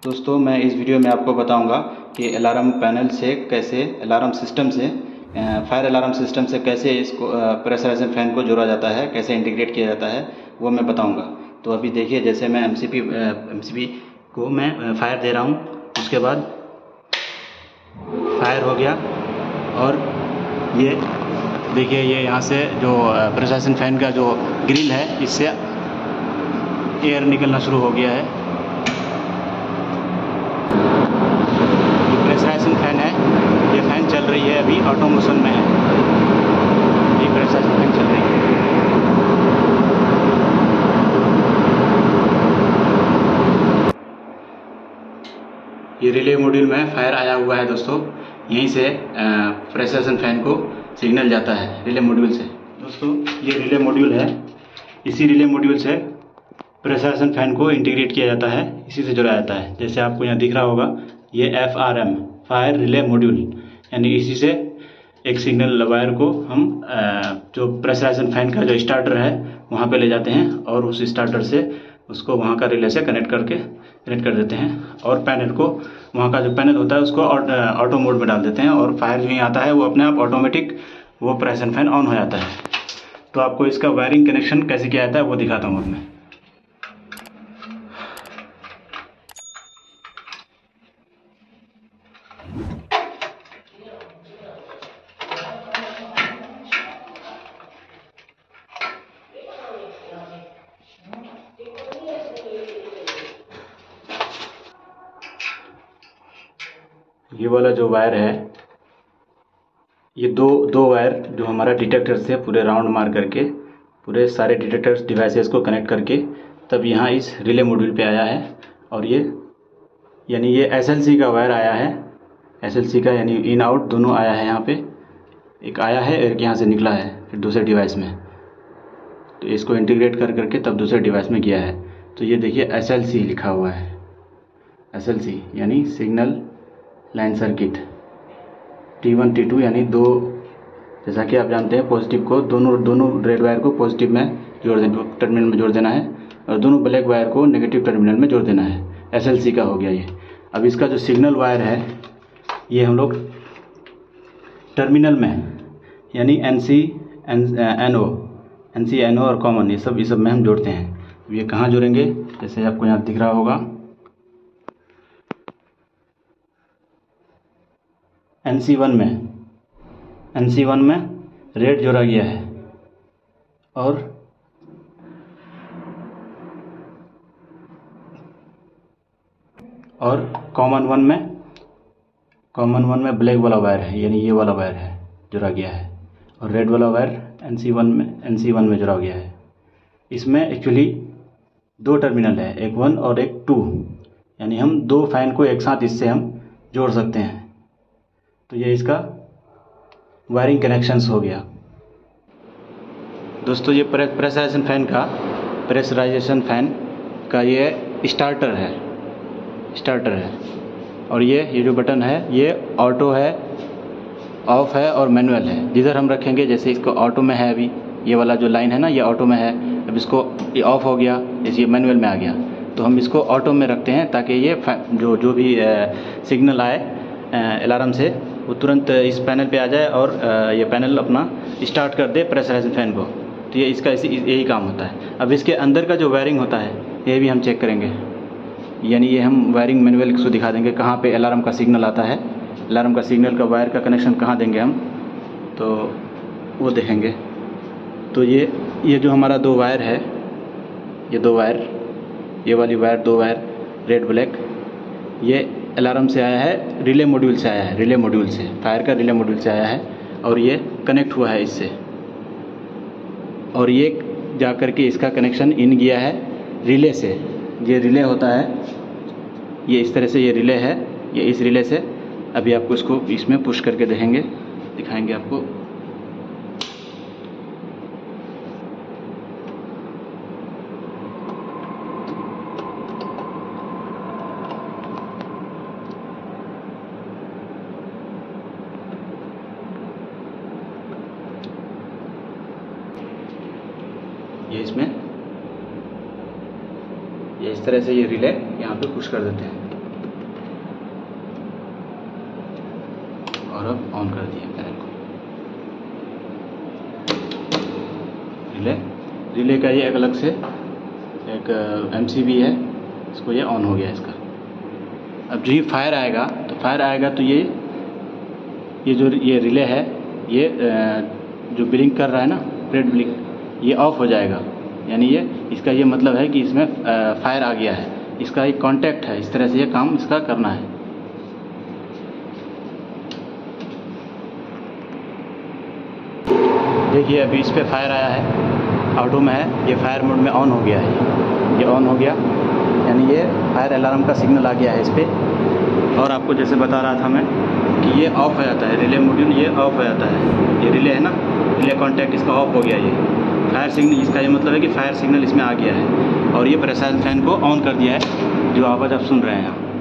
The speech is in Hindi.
दोस्तों मैं इस वीडियो में आपको बताऊंगा कि अलार्म पैनल से कैसे अलार्म सिस्टम से फायर अलार्म सिस्टम से कैसे इसको प्रेशराइजेशन फ़ैन को जोड़ा जाता है, कैसे इंटीग्रेट किया जाता है वो मैं बताऊंगा। तो अभी देखिए, जैसे मैं एमसीबी को मैं फायर दे रहा हूँ, उसके बाद फायर हो गया और ये देखिए, ये यहाँ से जो प्रेशराइजेशन फ़ैन का जो ग्रिल है इससे एयर निकलना शुरू हो गया है। प्रेशराइजेशन फ़ैन है, ये फ़ैन चल रही है, अभी ऑटो मोशन में है। ये प्रेशराइजेशन फ़ैन चल रही है। ये रिले मॉड्यूल में फायर आया हुआ है दोस्तों, यहीं से प्रेशराइजेशन फ़ैन को सिग्नल जाता है रिले मॉड्यूल से। दोस्तों ये रिले मॉड्यूल है, इसी रिले मॉड्यूल से प्रेशराइजेशन फ़ैन को इंटीग्रेट किया जाता है, इसी से जुड़ा जाता है। जैसे आपको यहाँ दिख रहा होगा, ये FRM फायर रिले मॉड्यूल, यानी इसी से एक सिग्नल वायर को हम जो प्रेशराइजेशन फ़ैन का जो स्टार्टर है वहाँ पे ले जाते हैं और उस स्टार्टर से उसको वहाँ का रिले से कनेक्ट कर देते हैं और पैनल को, वहाँ का जो पैनल होता है उसको ऑटो मोड में डाल देते हैं और फायर जो ही आता है वो अपने आप ऑटोमेटिक वो प्रेशराइजेशन फ़ैन ऑन हो जाता है। तो आपको इसका वायरिंग कनेक्शन कैसे किया जाता है वो दिखाता हूँ अब मैं। ये वाला जो वायर है, ये दो वायर जो हमारा डिटेक्टर से पूरे राउंड मार करके पूरे सारे डिटेक्टर्स डिवाइसेस को कनेक्ट करके तब यहाँ इस रिले मॉड्यूल पे आया है। और ये यानी ये SLC का वायर आया है, SLC का यानी इन आउट दोनों आया है। यहाँ पे एक आया है, एक यहाँ से निकला है फिर दूसरे डिवाइस में, तो इसको इंटीग्रेट कर करके तब दूसरे डिवाइस में किया है। तो ये देखिए SLC लिखा हुआ है, SLC यानी signal line circuit. T1 T2 यानी दो, जैसा कि आप जानते हैं पॉजिटिव को दोनों रेड वायर को पॉजिटिव में जोड़ देना, टर्मिनल में जोड़ देना है, और दोनों ब्लैक वायर को नेगेटिव टर्मिनल में जोड़ देना है। SLC का हो गया ये। अब इसका जो सिग्नल वायर है ये हम लोग टर्मिनल में यानी NC NO और कॉमन ये सब में हम जोड़ते हैं। ये कहाँ जोड़ेंगे, जैसे आपको यहाँ दिख रहा होगा, NC1 में रेड जोड़ा गया है और कॉमन वन में ब्लैक वाला वायर है, यानी ये वाला वायर है जोड़ा गया है, और रेड वाला वायर NC1 में जोड़ा गया है। इसमें एक्चुअली दो टर्मिनल है, एक 1 और एक 2, यानी हम दो फैन को एक साथ इससे हम जोड़ सकते हैं। तो ये इसका वायरिंग कनेक्शंस हो गया। दोस्तों ये प्रेशराइजेशन फ़ैन का ये स्टार्टर है और ये जो बटन है ये ऑटो है, ऑफ है और मैनुअल है। जिधर हम रखेंगे, जैसे इसको ऑटो में है, अभी ये वाला जो लाइन है ना ये ऑटो में है, अब इसको ये ऑफ हो गया, जैसे ये मैनुअल में आ गया, तो हम इसको ऑटो में रखते हैं ताकि ये जो भी सिग्नल आए अलार्म से वो तुरंत इस पैनल पे आ जाए और ये पैनल अपना स्टार्ट कर दे प्रेशराइजेशन फ़ैन को। तो ये इसका यही काम होता है। अब इसके अंदर का जो वायरिंग होता है ये भी हम चेक करेंगे, यानी ये हम वायरिंग मैनुअल को दिखा देंगे कहाँ पे अलार्म का सिग्नल आता है, अलार्म का सिग्नल का वायर का कनेक्शन कहाँ देंगे हम, तो वो देखेंगे। तो ये जो हमारा दो वायर है, ये दो वायर, ये वाली वायर, दो वायर रेड ब्लैक, ये अलार्म से आया है, रिले मॉड्यूल से आया है, फायर का रिले मॉड्यूल से आया है और ये कनेक्ट हुआ है इससे, और ये जा कर के इसका कनेक्शन इन गया है रिले से। ये रिले होता है, ये इस तरह से ये रिले है, ये इस रिले से अभी आपको इसको इसमें पुश करके दिखाएंगे आपको। ये इस तरह से ये रिले यहाँ पे पुश कर देते हैं। और अब ऑन कर दिया पैनल को। रिले का ये एक अलग से एक MCB है, इसको ये ऑन हो गया इसका। अब जो ही फायर आएगा तो ये जो ये रिले है ये जो ब्लिंक कर रहा है ना, रेड ब्लिंक, ये ऑफ हो जाएगा। यानी ये इसका ये मतलब है कि इसमें फायर आ गया है, इसका एक कांटेक्ट है। इस तरह से ये काम इसका करना है। देखिए अभी इस पर फायर आया है, ऑटो में है, ये फायर मोड में ऑन हो गया है, ये ऑन हो गया, यानी ये फायर अलार्म का सिग्नल आ गया है इस पर। और आपको जैसे बता रहा था मैं कि ये ऑफ हो जाता है, रिले मॉड्यूल ये ऑफ हो जाता है। ये रिले है ना, रिले कॉन्टैक्ट इसका ऑफ हो गया। ये फायर सिग्नल, इसका ये मतलब है कि फायर सिग्नल इसमें आ गया है और ये प्रेशर फैन को ऑन कर दिया है, जो आवाज़ आप सुन रहे हैं।